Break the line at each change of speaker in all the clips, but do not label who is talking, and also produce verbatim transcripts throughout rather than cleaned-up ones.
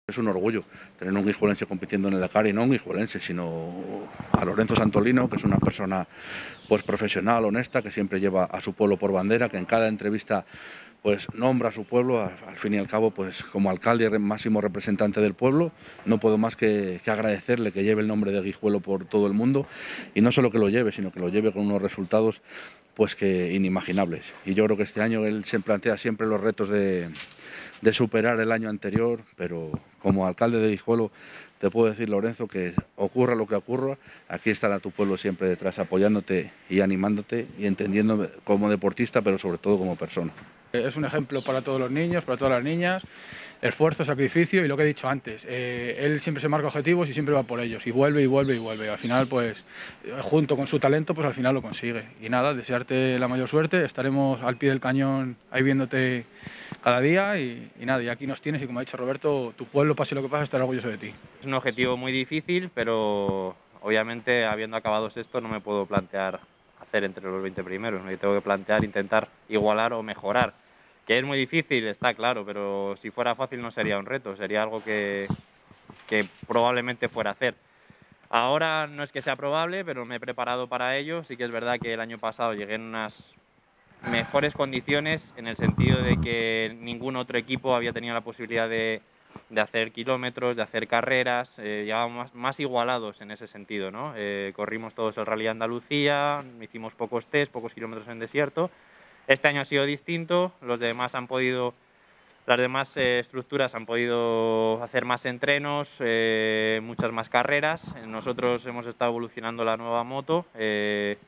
Es un orgullo tener un guijuelense compitiendo en el Dakar, y no un guijuelense, sino a Lorenzo Santolino, que es una persona pues profesional, honesta, que siempre lleva a su pueblo por bandera, que en cada entrevista pues nombra a su pueblo. Al, al fin y al cabo, pues como alcalde y máximo representante del pueblo, no puedo más que, que agradecerle que lleve el nombre de Guijuelo por todo el mundo, y no solo que lo lleve, sino que lo lleve con unos resultados pues que inimaginables. Y yo creo que este año él se plantea siempre los retos de, de superar el año anterior, pero como alcalde de Guijuelo te puedo decir, Lorenzo, que ocurra lo que ocurra, aquí estará tu pueblo siempre detrás, apoyándote y animándote y entendiendo como deportista, pero sobre todo como persona.
Es un ejemplo para todos los niños, para todas las niñas, esfuerzo, sacrificio y lo que he dicho antes, eh, él siempre se marca objetivos y siempre va por ellos y vuelve y vuelve y vuelve. Al final, pues, junto con su talento, pues al final lo consigue. Y nada, desearte la mayor suerte, estaremos al pie del cañón ahí viéndote cada día y, y nada, y aquí nos tienes y como ha dicho Roberto, tu pueblo, pase lo que pase, estará orgulloso de ti.
Es un objetivo muy difícil, pero obviamente habiendo acabado sexto no me puedo plantear hacer entre los veinte primeros, me tengo que plantear intentar igualar o mejorar, que es muy difícil, está claro, pero si fuera fácil no sería un reto, sería algo que, que probablemente fuera a hacer. Ahora no es que sea probable, pero me he preparado para ello. Sí que es verdad que el año pasado llegué en unas mejores condiciones, en el sentido de que ningún otro equipo había tenido la posibilidad de, de hacer kilómetros, de hacer carreras, eh, llegábamos más, más igualados en ese sentido, ¿no? Eh, corrimos todos el Rally Andalucía, hicimos pocos test, pocos kilómetros en desierto. Este año ha sido distinto, los demás han podido, las demás eh, estructuras han podido hacer más entrenos, eh, muchas más carreras. Nosotros hemos estado evolucionando la nueva moto, eh,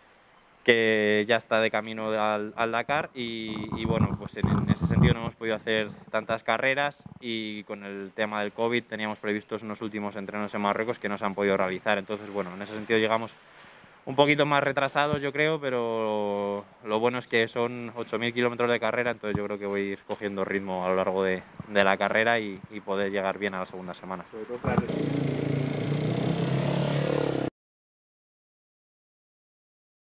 que ya está de camino al, al Dakar y, y bueno, pues en, en ese sentido no hemos podido hacer tantas carreras, y con el tema del COVID teníamos previstos unos últimos entrenos en Marruecos que no se han podido realizar. Entonces, bueno, en ese sentido llegamos un poquito más retrasados, yo creo, pero lo bueno es que son ocho mil kilómetros de carrera, entonces yo creo que voy a ir cogiendo ritmo a lo largo de, de la carrera y, y poder llegar bien a la segunda semana. Sobre todo para